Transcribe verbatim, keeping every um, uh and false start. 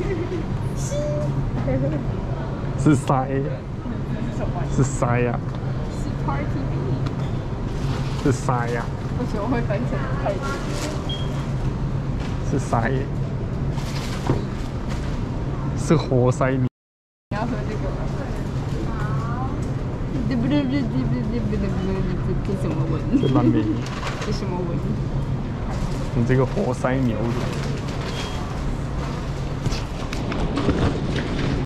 是塞，是塞呀， 是 party bee， 是塞呀， 为什么会翻成 party？ 是塞，是活塞米。 你要喝这个吗？好。对不对？对对对对对对对，这什么文？ 这蓝莓， 这什么文？ 你这个活塞牛乳。